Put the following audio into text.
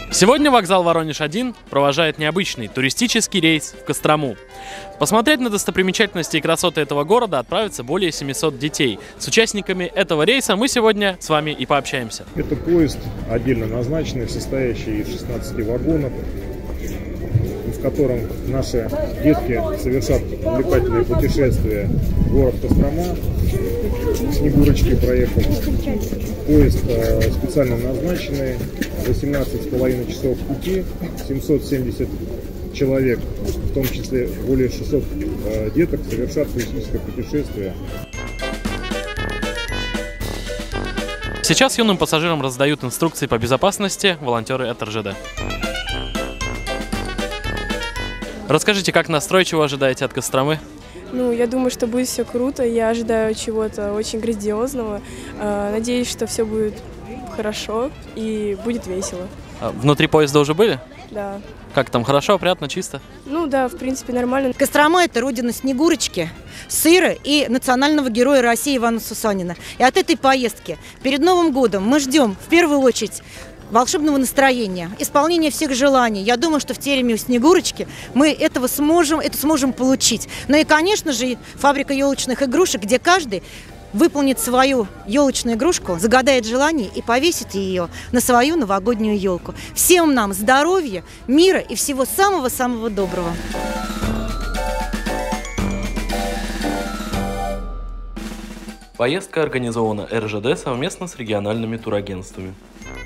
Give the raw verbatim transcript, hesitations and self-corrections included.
Сегодня вокзал Воронеж один провожает необычный туристический рейс в Кострому. Посмотреть на достопримечательности и красоты этого города отправятся более семисот детей. С участниками этого рейса мы сегодня с вами и пообщаемся. Это поезд отдельно назначенный, состоящий из шестнадцати вагонов, в котором наши детки совершат увлекательное путешествие в город Кострома. Снегурочки проехал. Поезд э, специально назначенный, восемнадцать с половиной часов пути, семьсот семьдесят человек, в том числе более шестисот э, деток, совершат туристическое путешествие. Сейчас юным пассажирам раздают инструкции по безопасности волонтеры от эр жэ дэ. Расскажите, как настрой, чего ожидаете от Костромы? Ну, я думаю, что будет все круто. Я ожидаю чего-то очень грандиозного. Надеюсь, что все будет хорошо и будет весело. А внутри поезда уже были? Да. Как там, хорошо, приятно, чисто? Ну да, в принципе, нормально. Кострома – это родина Снегурочки, сыра и национального героя России Ивана Сусанина. И от этой поездки перед Новым годом мы ждем, в первую очередь, волшебного настроения, исполнения всех желаний. Я думаю, что в тереме у Снегурочки мы этого сможем, это сможем получить. Ну и, конечно же, фабрика елочных игрушек, где каждый выполнит свою елочную игрушку, загадает желание и повесит ее на свою новогоднюю елку. Всем нам здоровья, мира и всего самого-самого доброго. Поездка организована эр жэ дэ совместно с региональными турагентствами.